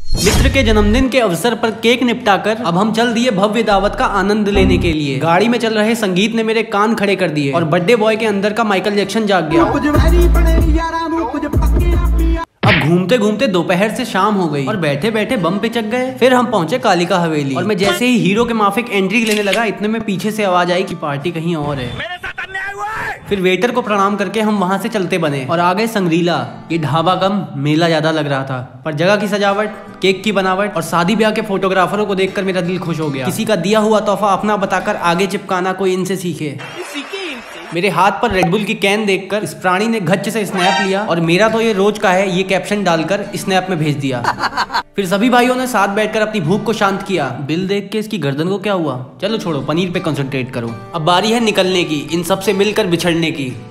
मित्र के जन्मदिन के अवसर पर केक निपटाकर अब हम चल दिए भव्य दावत का आनंद लेने के लिए। गाड़ी में चल रहे संगीत ने मेरे कान खड़े कर दिए और बर्थडे बॉय के अंदर का माइकल जैक्सन जाग गया। अब घूमते घूमते दोपहर से शाम हो गई और बैठे बैठे बम पिचक गए। फिर हम पहुंचे कालिका हवेली और मैं जैसे ही हीरो के माफिक एंट्री लेने लगा, इतने में पीछे से आवाज आई कि पार्टी कहीं और है। फिर वेटर को प्रणाम करके हम वहां से चलते बने और आ गए संग्रीला। ये ढाबा कम मेला ज्यादा लग रहा था, पर जगह की सजावट, केक की बनावट और शादी ब्याह के फोटोग्राफरों को देखकर मेरा दिल खुश हो गया। किसी का दिया हुआ तोहफा अपना बताकर आगे चिपकाना कोई इनसे सीखे। मेरे हाथ पर रेडबुल की कैन देखकर इस प्राणी ने घच्च से स्नैप लिया और मेरा तो ये रोज का है, ये कैप्शन डालकर स्नैप में भेज दिया। फिर सभी भाइयों ने साथ बैठकर अपनी भूख को शांत किया। बिल देख के इसकी गर्दन को क्या हुआ? चलो छोड़ो, पनीर पे कंसंट्रेट करो। अब बारी है निकलने की, इन सब से मिलकर बिछड़ने की।